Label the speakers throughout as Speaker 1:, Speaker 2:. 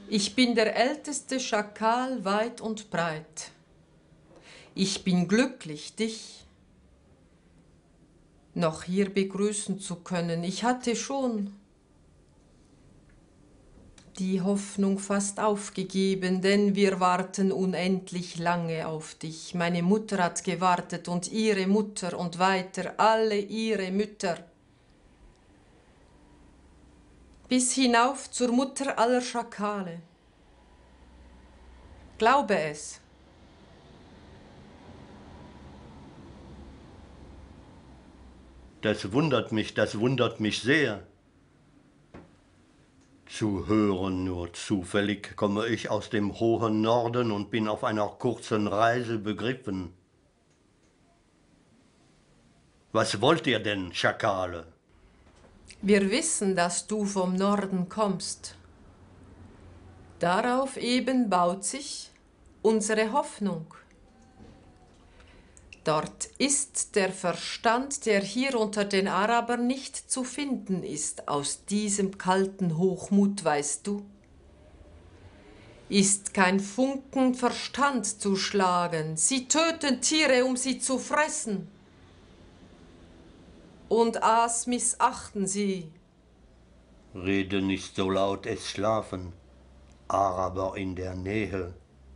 Speaker 1: Ich bin der älteste Schakal weit und breit. Ich bin glücklich, dich noch hier begrüßen zu können. Ich hatte schon die Hoffnung fast aufgegeben, denn wir warten unendlich lange auf dich. Meine Mutter hat gewartet und ihre Mutter und weiter alle ihre Mütter. Bis hinauf zur Mutter aller Schakale. Glaube es.
Speaker 2: Das wundert mich sehr. Zu hören nur zufällig komme ich aus dem hohen Norden und bin auf einer kurzen Reise begriffen. Was wollt ihr denn, Schakale?
Speaker 1: Wir wissen, dass du vom Norden kommst. Darauf eben baut sich unsere Hoffnung. Dort ist der Verstand, der hier unter den Arabern nicht zu finden ist, aus diesem kalten Hochmut, weißt du. Ist kein Funken Verstand zu schlagen. Sie töten Tiere, um sie zu fressen. Und Aas missachten sie.
Speaker 2: Rede nicht so laut, es schlafen Araber in der Nähe.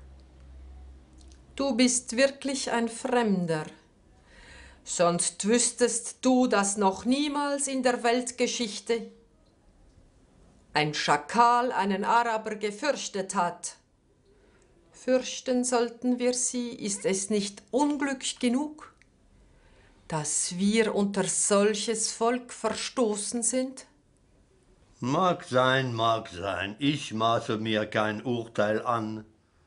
Speaker 1: Du bist wirklich ein Fremder. Sonst wüsstest du, dass noch niemals in der Weltgeschichte ein Schakal einen Araber gefürchtet hat. Fürchten sollten wir sie, ist es nicht Unglück genug, dass wir unter solches Volk verstoßen sind?
Speaker 2: Mag sein, ich maße mir kein Urteil an.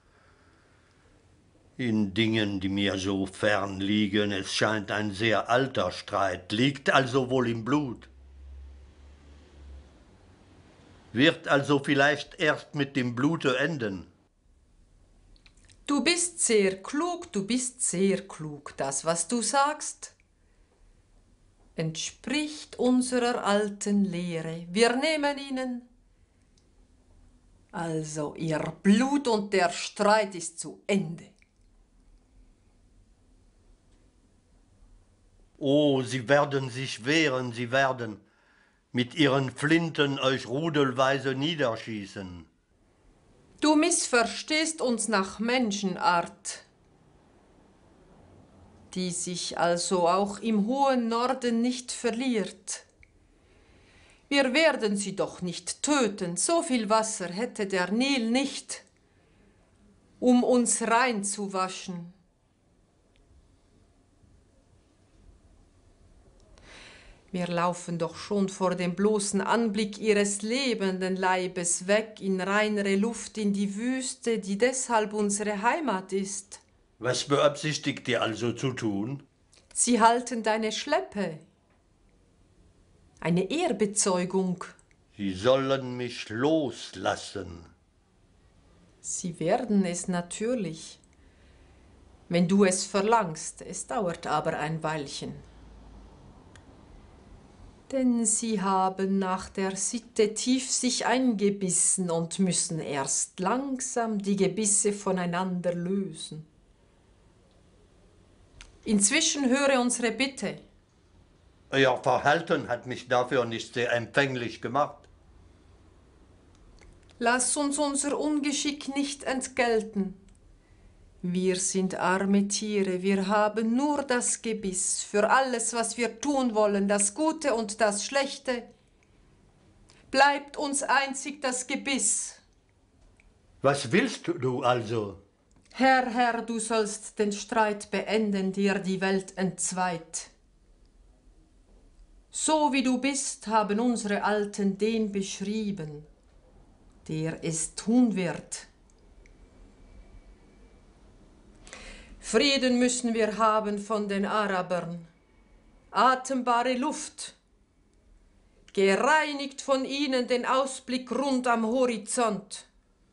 Speaker 2: In Dingen, die mir so fern liegen, es scheint ein sehr alter Streit, liegt also wohl im Blut. Wird also vielleicht erst mit dem Blute enden.
Speaker 1: Du bist sehr klug, das, was du sagst, entspricht unserer alten Lehre. Wir nehmen ihnen also ihr Blut und der Streit ist zu Ende.
Speaker 2: Oh, sie werden sich wehren, sie werden mit ihren Flinten euch rudelweise niederschießen.
Speaker 1: Du missverstehst uns nach Menschenart, die sich also auch im hohen Norden nicht verliert. Wir werden sie doch nicht töten, so viel Wasser hätte der Nil nicht, um uns rein zu waschen. Wir laufen doch schon vor dem bloßen Anblick ihres lebenden Leibes weg in reinere Luft, in die Wüste, die deshalb unsere Heimat ist.
Speaker 2: Was beabsichtigt ihr also zu tun?
Speaker 1: Sie halten deine Schleppe. Eine Ehrbezeugung.
Speaker 2: Sie sollen mich loslassen.
Speaker 1: Sie werden es natürlich, wenn du es verlangst. Es dauert aber ein Weilchen. Denn sie haben nach der Sitte tief sich eingebissen und müssen erst langsam die Gebisse voneinander lösen. Inzwischen höre unsere Bitte.
Speaker 2: Euer Verhalten hat mich dafür nicht sehr empfänglich gemacht.
Speaker 1: Lass uns unser Ungeschick nicht entgelten. Wir sind arme Tiere, wir haben nur das Gebiss für alles, was wir tun wollen, das Gute und das Schlechte. Bleibt uns einzig das Gebiss.
Speaker 2: Was willst du also?
Speaker 1: Herr, du sollst den Streit beenden, der die Welt entzweit. So wie du bist, haben unsere Alten den beschrieben, der es tun wird. Frieden müssen wir haben von den Arabern, atembare Luft, gereinigt von ihnen den Ausblick rund am Horizont.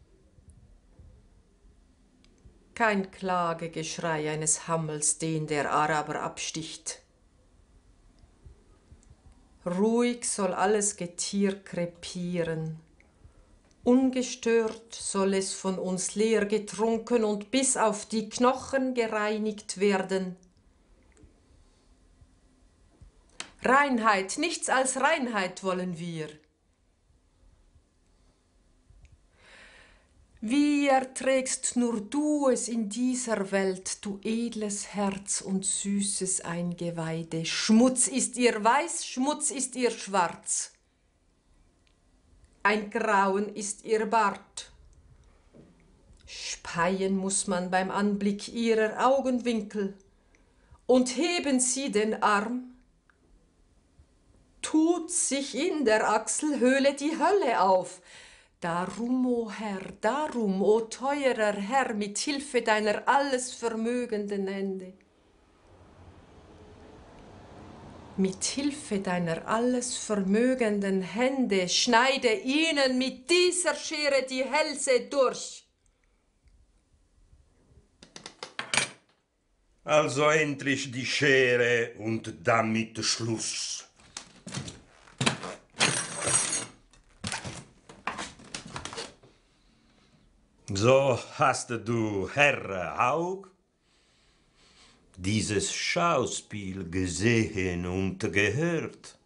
Speaker 1: Kein Klagegeschrei eines Hammels, den der Araber absticht. Ruhig soll alles Getier krepieren, Ungestört soll es von uns leer getrunken und bis auf die Knochen gereinigt werden. Reinheit, nichts als Reinheit wollen wir. Wie erträgst nur du es in dieser Welt, du edles Herz und süßes Eingeweide? Schmutz ist ihr weiß, Schmutz ist ihr schwarz. Ein Grauen ist ihr Bart. Speien muss man beim Anblick ihrer Augenwinkel. Und heben sie den Arm, tut sich in der Achselhöhle die Hölle auf. Darum, o Herr, darum, o teurer Herr, mit Hilfe deiner alles vermögenden Hände. Mit Hilfe deiner alles vermögenden Hände schneide ihnen mit dieser Schere die Hälse durch.
Speaker 3: Also endlich die Schere und damit Schluss. So hast du, Herr Haug, dieses Schauspiel gesehen und gehört.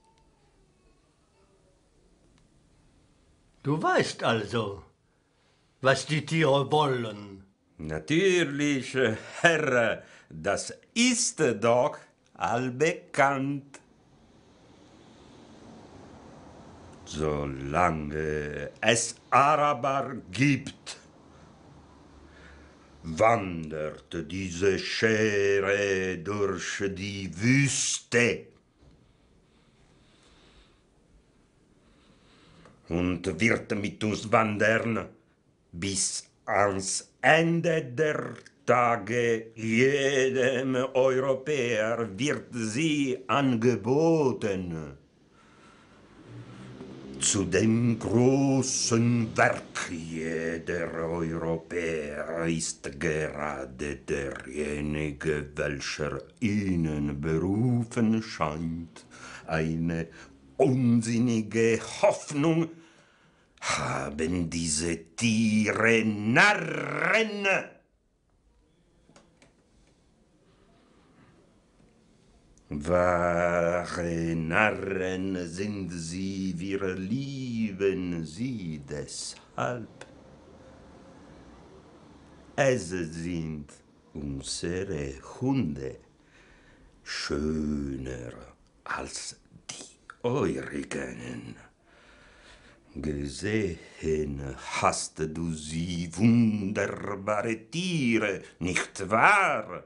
Speaker 2: Du weißt also, was die Tiere wollen.
Speaker 3: Natürlich, Herr, das ist doch allbekannt. Solange es Araber gibt, wandert diese Schere durch die Wüste und wird mit uns wandern bis ans Ende der Tage. Jedem Europäer wird sie angeboten. Zu dem großen Werk jeder Europäer ist gerade derjenige, welcher ihnen berufen scheint. Eine unsinnige Hoffnung haben diese Tiere Narren. Wahre Narren sind sie, wir lieben sie deshalb. Es sind unsere Hunde schöner als die eurigen. Gesehen hast du sie, wunderbare Tiere, nicht wahr?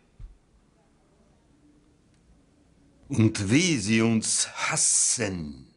Speaker 3: Und wie sie uns hassen.